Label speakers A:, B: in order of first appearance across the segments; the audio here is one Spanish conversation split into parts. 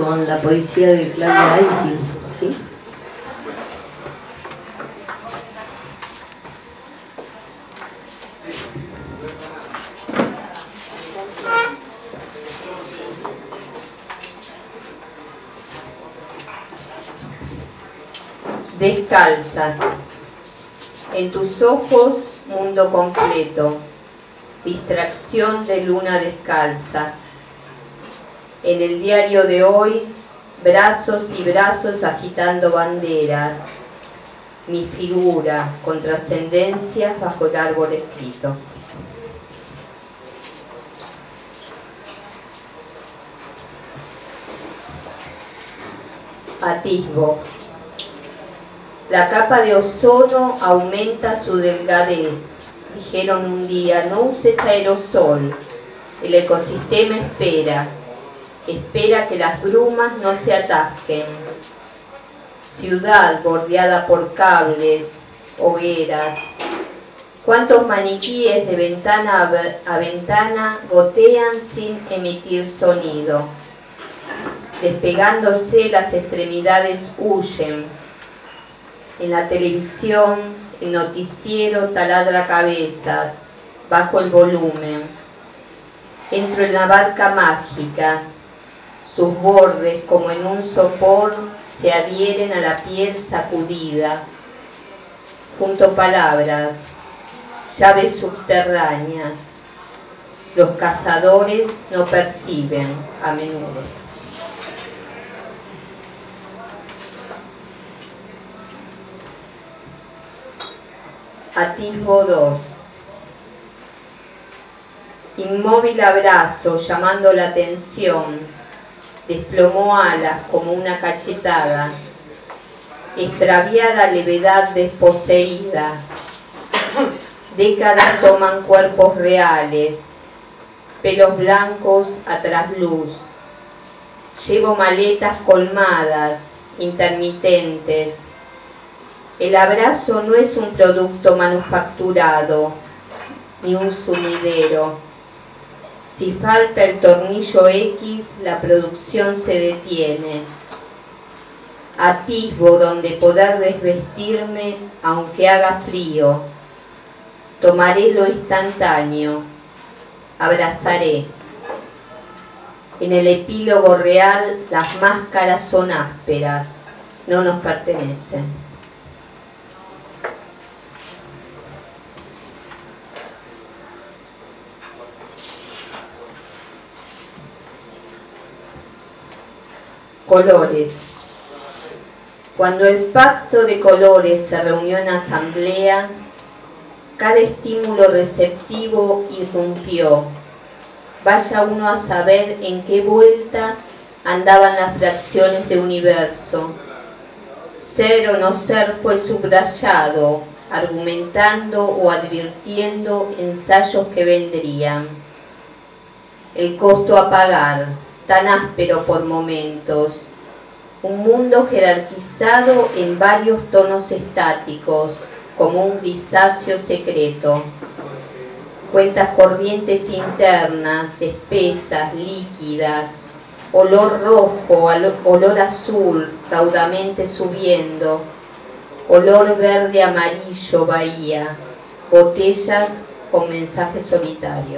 A: con la poesía de Claudia Aichi, ¿sí?
B: Descalza. En tus ojos, mundo completo. Distracción de luna descalza. En el diario de hoy, brazos y brazos agitando banderas. Mi figura, con trascendencias bajo el árbol escrito. Atisbo. La capa de ozono aumenta su delgadez. Dijeron un día, no uses aerosol. El ecosistema espera. Espera que las brumas no se atasquen. Ciudad bordeada por cables, hogueras. ¿Cuántos maniquíes de ventana a ventana gotean sin emitir sonido? Despegándose, las extremidades huyen. En la televisión, el noticiero taladra cabezas, bajo el volumen. Entro en la barca mágica. Sus bordes, como en un sopor, se adhieren a la piel sacudida. Junto palabras, llaves subterráneas. Los cazadores no perciben a menudo. Atisbo 2. Inmóvil abrazo, llamando la atención, desplomó alas como una cachetada, extraviada levedad desposeída. Décadas toman cuerpos reales, pelos blancos a trasluz. Llevo maletas colmadas, intermitentes. El abrazo no es un producto manufacturado, ni un sumidero. Si falta el tornillo X, la producción se detiene. Atisbo donde poder desvestirme, aunque haga frío. Tomaré lo instantáneo. Abrazaré. En el epílogo real, las máscaras son ásperas, no nos pertenecen. Colores. Cuando el pacto de colores se reunió en asamblea, cada estímulo receptivo irrumpió. Vaya uno a saber en qué vuelta andaban las fracciones de universo. Ser o no ser fue subrayado, argumentando o advirtiendo ensayos que vendrían. El costo a pagar, tan áspero por momentos, un mundo jerarquizado en varios tonos estáticos, como un grisáceo secreto. Cuentas corrientes internas, espesas, líquidas, olor rojo, olor azul, raudamente subiendo, olor verde amarillo, bahía, botellas con mensajes solitarios.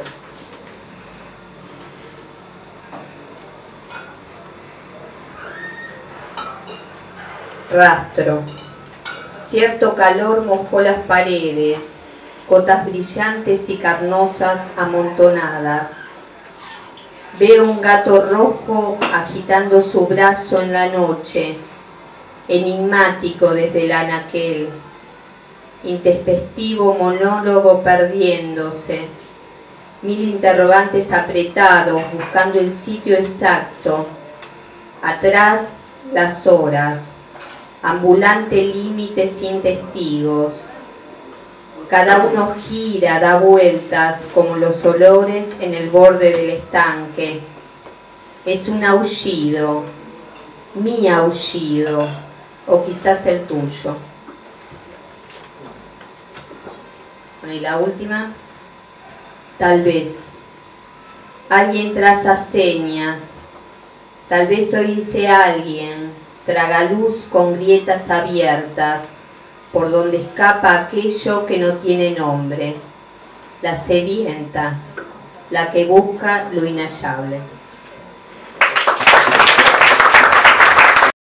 B: Rastro. Cierto calor mojó las paredes, gotas brillantes y carnosas amontonadas. Veo un gato rojo agitando su brazo en la noche, enigmático desde el anaquel. Intempestivo monólogo perdiéndose. Mil interrogantes apretados, buscando el sitio exacto. Atrás, las horas. Ambulante límite sin testigos. Cada uno gira, da vueltas, como los olores en el borde del estanque. Es un aullido, mi aullido, o quizás el tuyo. Y la última, tal vez. Alguien traza señas. Tal vez soy ese alguien, tragaluz con grietas abiertas, por donde escapa aquello que no tiene nombre, la sedienta, la que busca lo inhallable.